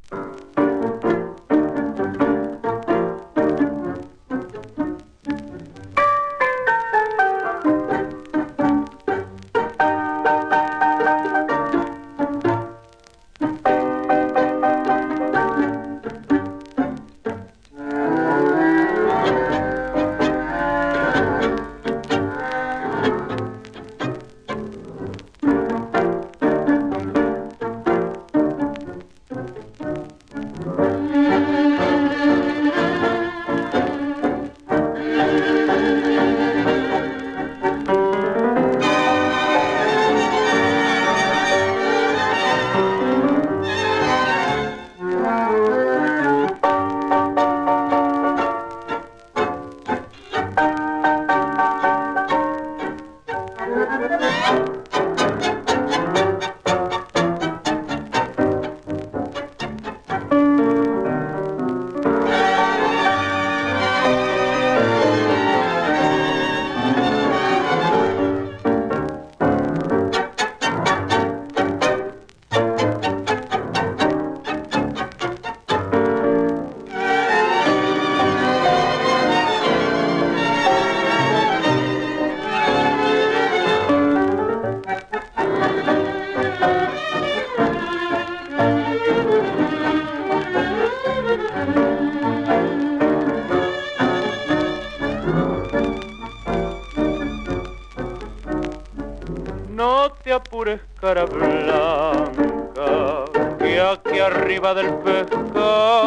No te apures, cara blanca, que aquí arriba del pescante,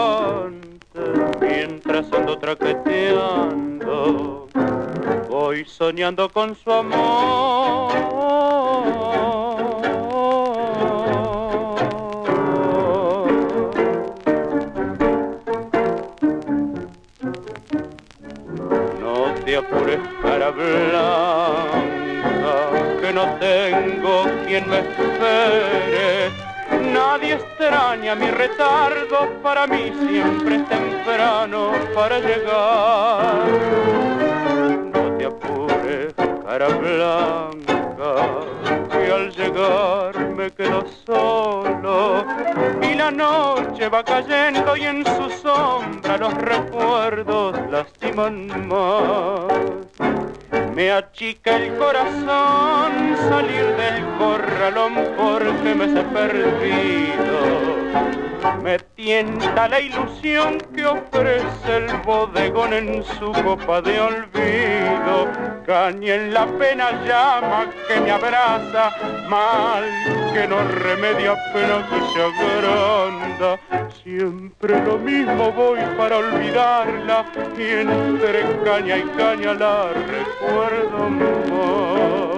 mientras ando traqueteando, voy soñando con su amor. No te apures, cara blanca, que no tengo quien me espere. Nadie extraña mi retardo, para mí siempre es temprano para llegar. No te apures, cara blanca, que al llegar me quedo solo y la noche va cayendo y en su sombra los recuerdos lastiman más. Me achica el corazón salir del corralón porque me sé perdido. Me tienta la ilusión que ofrece el bodegón en su copa de olvido. Caña en la pena llama que me abraza, mal que no remedia pena que se agranda. Siempre lo mismo voy para olvidarla y entre caña y caña la recuerdo más.